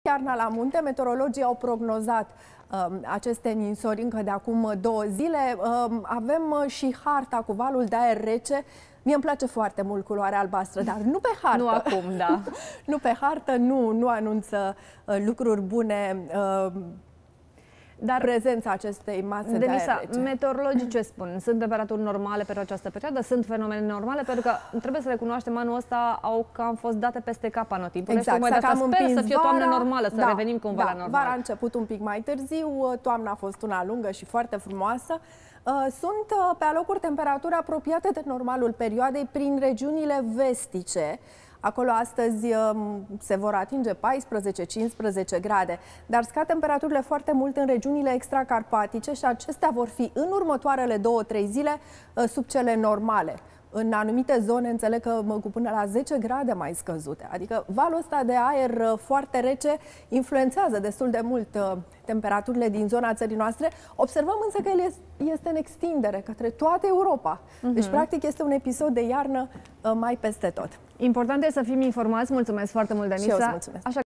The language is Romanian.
iarna la munte. Meteorologii au prognozat aceste ninsori încă de acum 2 zile. Avem și harta cu valul de aer rece. Mie îmi place foarte mult culoarea albastră, dar nu pe hartă. Nu acum, da. Nu pe hartă, nu anunță lucruri bune. Dar prezența acestei mase de aer rece. Meteorologii ce spun? Sunt temperaturi normale pentru această perioadă? Sunt fenomene normale? Pentru că trebuie să recunoaștem, anul ăsta au cam fost date peste cap anotimpul. Exact, sper să fie toamnă normală, să revenim cumva la normal. Vara a început un pic mai târziu, toamna a fost una lungă și foarte frumoasă. Sunt pe alocuri temperaturi apropiate de normalul perioadei prin regiunile vestice. Acolo astăzi se vor atinge 14-15 grade, dar scad temperaturile foarte mult în regiunile extracarpatice și acestea vor fi în următoarele 2-3 zile sub cele normale. În anumite zone înțeleg că cu până la 10 grade mai scăzute. Adică valul ăsta de aer foarte rece influențează destul de mult temperaturile din zona țării noastre. Observăm însă că el este în extindere către toată Europa. Deci, practic, este un episod de iarnă mai peste tot. Important este să fim informați. Mulțumesc foarte mult, Denisa. Și eu îți mulțumesc.